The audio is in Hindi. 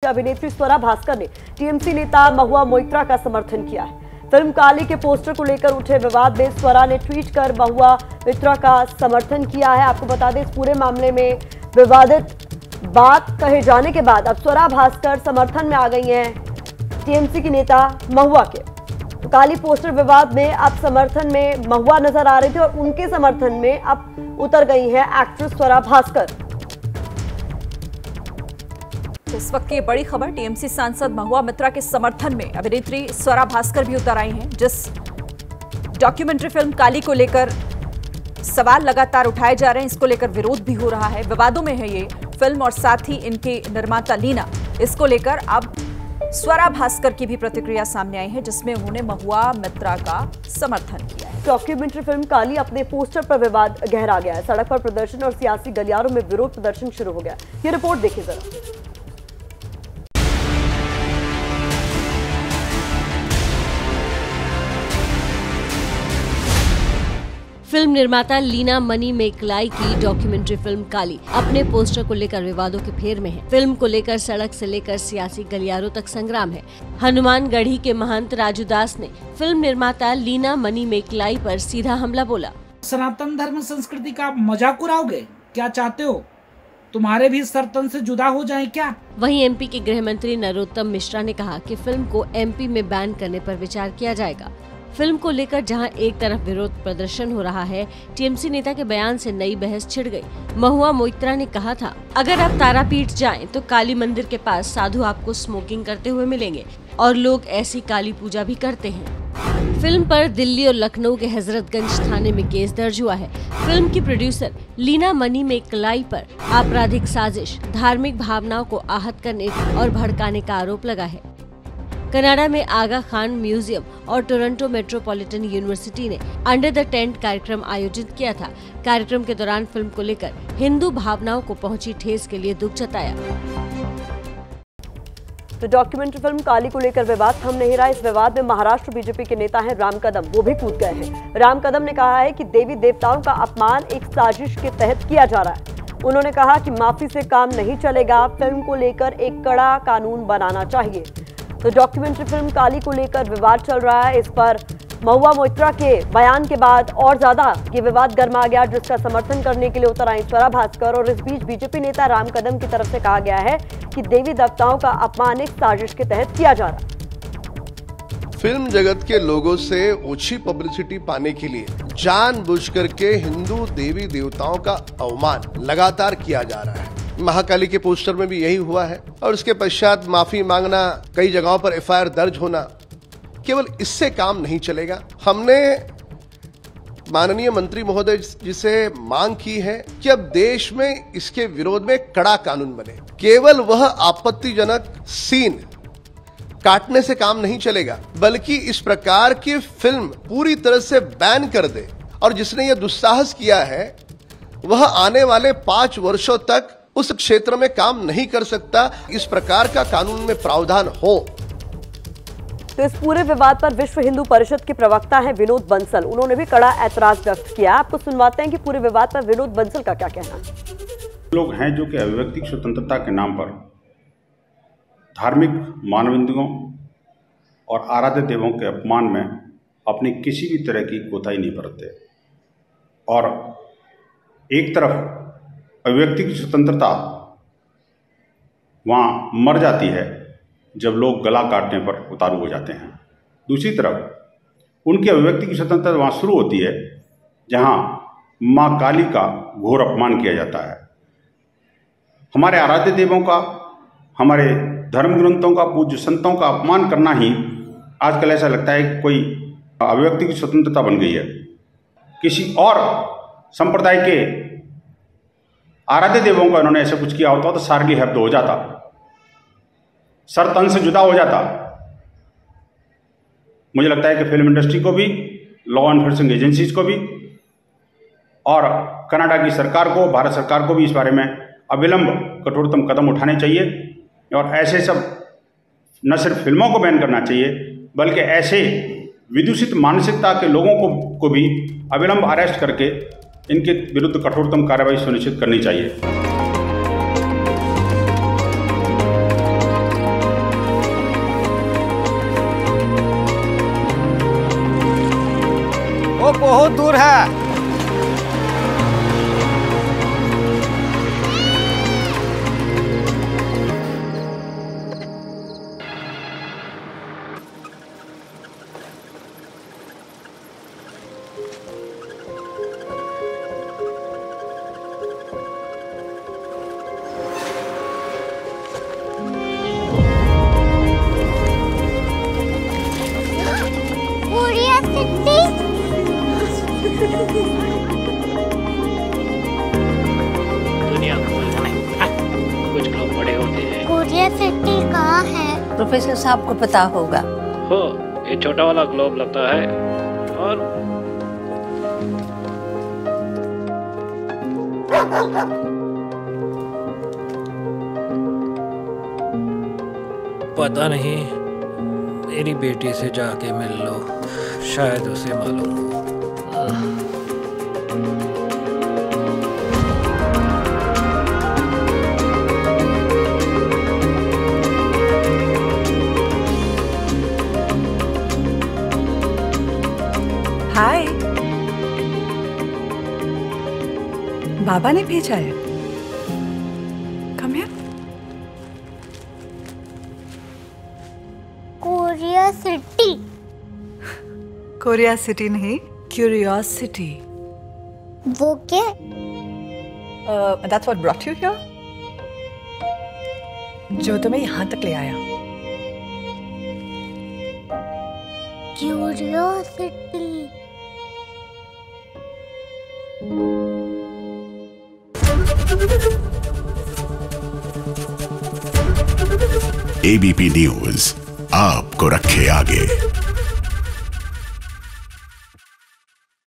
अभिनेत्री स्वरा भास्कर ने टीएमसी नेता महुआ मोइत्रा का समर्थन किया है। फिल्म काली के पोस्टर को लेकर उठे विवाद में स्वरा ने ट्वीट कर महुआ मोइत्रा का समर्थन किया है। आपको बता दें, इस पूरे मामले में विवादित बात कहे जाने के बाद अब स्वरा भास्कर समर्थन में आ गई हैं टीएमसी की नेता महुआ के। तो काली पोस्टर विवाद में अब समर्थन में महुआ नजर आ रही थी और उनके समर्थन में अब उतर गई है एक्ट्रेस स्वरा भास्कर। इस वक्त की बड़ी खबर, टीएमसी सांसद महुआ मोइत्रा के समर्थन में अभिनेत्री स्वरा भास्कर भी उतर आई हैं। जिस डॉक्यूमेंट्री फिल्म काली को लेकर सवाल लगातार उठाए जा रहे हैं, इसको लेकर विरोध भी हो रहा है, विवादों में है ये फिल्म और साथ ही इनके निर्माता लीना। इसको लेकर अब स्वरा भास्कर की भी प्रतिक्रिया सामने आई है, जिसमें उन्होंने महुआ मोइत्रा का समर्थन किया है। डॉक्यूमेंट्री फिल्म काली अपने पोस्टर पर विवाद गहरा गया है। सड़क पर प्रदर्शन और सियासी गलियारों में विरोध प्रदर्शन शुरू हो गया। ये रिपोर्ट देखिए जरा। फिल्म निर्माता लीना मनी मेकलाई की डॉक्यूमेंट्री फिल्म काली अपने पोस्टर को लेकर विवादों के फेर में है। फिल्म को लेकर सड़क से लेकर सियासी गलियारों तक संग्राम है। हनुमानगढ़ी के महंत राजू दास ने फिल्म निर्माता लीना मनी मेकलाई पर सीधा हमला बोला। सनातन धर्म संस्कृति का मजाक उड़ाओगे? क्या चाहते हो तुम्हारे भी सर तन से जुदा हो जाए क्या? वहीं एमपी के गृह मंत्री नरोत्तम मिश्रा ने कहा कि फिल्म को एमपी में बैन करने पर विचार किया जाएगा। फिल्म को लेकर जहां एक तरफ विरोध प्रदर्शन हो रहा है, टीएमसी नेता के बयान से नई बहस छिड़ गई। महुआ मोइत्रा ने कहा था, अगर आप तारापीठ जाएं तो काली मंदिर के पास साधु आपको स्मोकिंग करते हुए मिलेंगे और लोग ऐसी काली पूजा भी करते हैं। फिल्म पर दिल्ली और लखनऊ के हजरतगंज थाने में केस दर्ज हुआ है। फिल्म की प्रोड्यूसर लीना मनी मेकलाई पर आपराधिक साजिश, धार्मिक भावनाओं को आहत करने और भड़काने का आरोप लगा है। कनाडा में आगा खान म्यूजियम और टोरंटो मेट्रोपॉलिटन यूनिवर्सिटी ने अंडर द टेंट कार्यक्रम आयोजित किया था। कार्यक्रम के दौरान फिल्म को लेकर हिंदू भावनाओं को पहुंची ठेस के लिए दुख जताया। तो डॉक्यूमेंट्री फिल्म काली को लेकर विवाद थम नहीं रहा। इस विवाद में महाराष्ट्र बीजेपी के नेता हैं राम कदम, वो भी कूद गए हैं। राम कदम ने कहा है कि देवी देवताओं का अपमान एक साजिश के तहत किया जा रहा है। उन्होंने कहा कि माफी से काम नहीं चलेगा, फिल्म को लेकर एक कड़ा कानून बनाना चाहिए। तो डॉक्यूमेंट्री फिल्म काली को लेकर विवाद चल रहा है। इस पर महुआ मोइत्रा के बयान के बाद और ज्यादा ये विवाद गर्मा गया, जिसका समर्थन करने के लिए उतर आई स्वरा भास्कर। और इस बीच बीजेपी नेता राम कदम की तरफ से कहा गया है कि देवी देवताओं का अपमान एक साजिश के तहत किया जा रहा है। फिल्म जगत के लोगों से ओछी पब्लिसिटी पाने के लिए जानबूझकर के हिंदू देवी देवताओं का अवमान लगातार किया जा रहा है। महाकाली के पोस्टर में भी यही हुआ है और उसके पश्चात माफी मांगना, कई जगहों पर एफआईआर दर्ज होना, केवल इससे काम नहीं चलेगा। हमने माननीय मंत्री महोदय जी से मांग की है कि अब देश में इसके विरोध में कड़ा कानून बने। केवल वह आपत्तिजनक सीन काटने से काम नहीं चलेगा, बल्कि इस प्रकार की फिल्म पूरी तरह से बैन कर दे। और जिसने यह दुस्साहस किया है वह आने वाले 5 वर्षों तक उस क्षेत्र में काम नहीं कर सकता। इस प्रकार का कानून में प्रावधान हो। तो इस पूरे विवाद पर विश्व हिंदू परिषद के प्रवक्ता हैं विनोद बंसल, उन्होंने भी कड़ा ऐतराज व्यक्त किया। आपको सुनवाते हैं कि पूरे विवाद पर विनोद बंसल का क्या कहना है। लोग हैं जो कि अभिव्यक्ति स्वतंत्रता के नाम पर धार्मिक मानवंदियों और आराध्य देवों के अपमान में अपनी किसी भी तरह की कोताही नहीं बरतते। और एक तरफ अभिव्यक्ति की स्वतंत्रता वहाँ मर जाती है जब लोग गला काटने पर उतारू हो जाते हैं। दूसरी तरफ उनकी अभिव्यक्ति की स्वतंत्रता वहाँ शुरू होती है जहाँ माँ काली का घोर अपमान किया जाता है। हमारे आराध्य देवों का, हमारे धर्म ग्रंथों का, पूज्य संतों का अपमान करना ही आजकल ऐसा लगता है कि कोई अभिव्यक्ति की स्वतंत्रता बन गई है। किसी और संप्रदाय के आराध्य देवों का इन्होंने ऐसा कुछ किया होता तो सार्गी हब्द हो जाता, सर तन से जुदा हो जाता। मुझे लगता है कि फिल्म इंडस्ट्री को भी, लॉ एनफोर्सिंग एजेंसीज को भी और कनाडा की सरकार को, भारत सरकार को भी इस बारे में अविलंब कठोरतम कदम उठाने चाहिए। और ऐसे सब न सिर्फ फिल्मों को बैन करना चाहिए, बल्कि ऐसे विदूषित मानसिकता के लोगों को भी अविलंब अरेस्ट करके इनके विरुद्ध कठोरतम कार्रवाई सुनिश्चित करनी चाहिए। बहुत दूर है। दुनिया को कुछ लोग बड़े होते हैं। कोरिया सिटी कहाँ है? प्रोफेसर साहब को पता होगा। हो, ये छोटा वाला ग्लोब लगता है और पता नहीं, मेरी बेटी से जाके मिल लो, शायद उसे मालूम हो। हाय, बाबा ने भेजा है। Come here. Korea city. Korea city नहीं, क्यूरियोसिटी। वो क्या? That's what brought you here? जो तुम्हें यहाँ तक ले आया। क्यूरियोसिटी। ABP न्यूज आपको रखे आगे।